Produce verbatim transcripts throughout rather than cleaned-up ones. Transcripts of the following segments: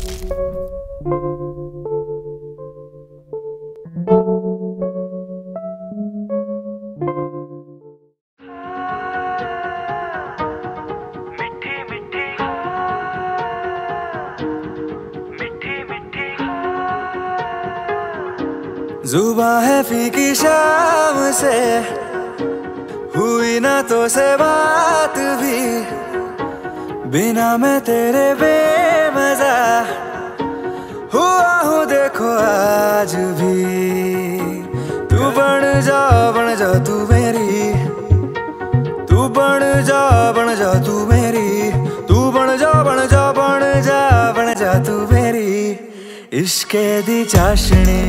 जुबां है फीकी शाम से, हुई ना तो से बात भी, बिना मैं तेरे बेमजा हुआ हूँ देखो आज भी। तू बन जा बन जा तू मेरी, तू बन जा बन जा तू मेरी, तू बन जा बन जा बन जा बन जा तू मेरी। इश्के दी चाशनी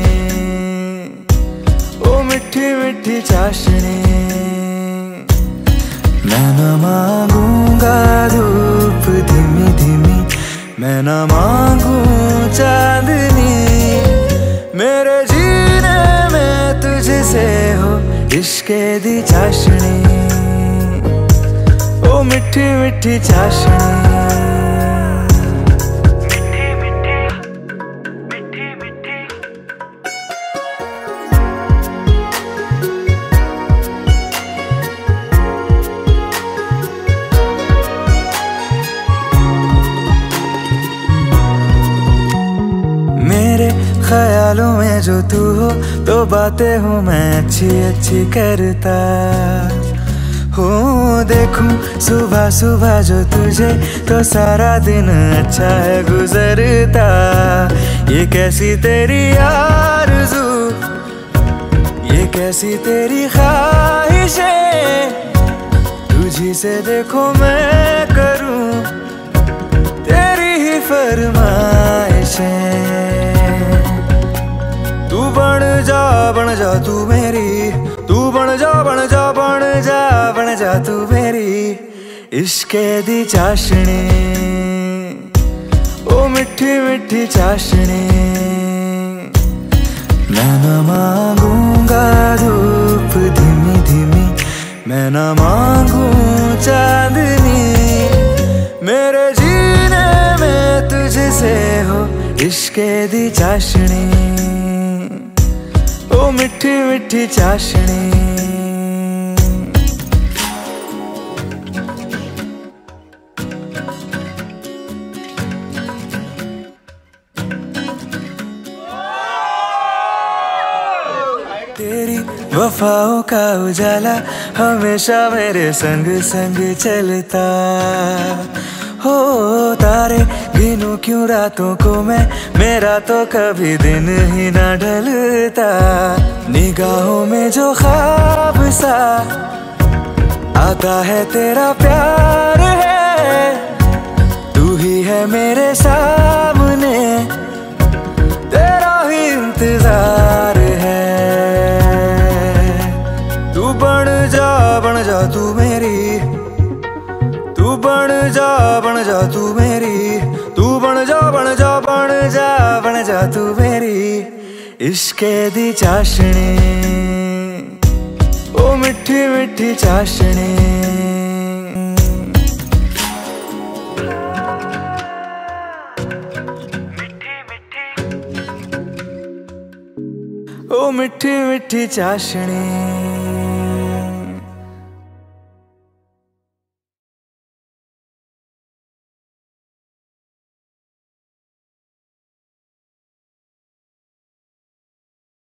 ओ मिठी मिठी चाशनी, मैं न मांगूंगा धूप धीमी धीमी, मैं न मांगू चांदनी, मेरे जीने में तुझसे हो इश्के दी चाशनी, ओ मिठी मिठी चाशनी। ख्यालों में जो तू हो तो बातें हूँ मैं अच्छी अच्छी करता हूँ। देखूं सुबह सुबह जो तुझे तो सारा दिन अच्छा है गुजरता। ये कैसी तेरी आरज़ू, ये कैसी तेरी ख्वाहिशें, तुझी से देखो मैं करूँ तेरी ही फरमाइशें। तू बन जा बन जा तू मेरी, तू बन जा बन जा बन जा बन जा तू मेरी। इश्के दी चाशनी ओ मिठी मिठी चाशनी, मैं न मांगूंगा धूप धीमी धीमी, मैं न मांगू चांदनी, मेरे जीने में तुझसे हो इश्के दी चाशनी, ओ मिठी मिठी चाशनी। तेरी वफाओं का उजाला हमेशा मेरे संग संग चलता हो। तारे गिनूं क्यों रातों को मैं, मेरा तो कभी दिन ही ना ढलता। निगाहों में जो ख्वाब सा आता है तेरा प्यार है, तू ही है मेरे सामने, तेरा ही इंतजार है। तू बन जा बन जा तू मेरी, तू बन जा बन जा तू मेरी, तू बन जा बन जा बन जा बन जा तू मेरी। इश्के दी चाशनी ओ मिठी मिठी चाशनी, ओ मिठी मिठी चाशनी।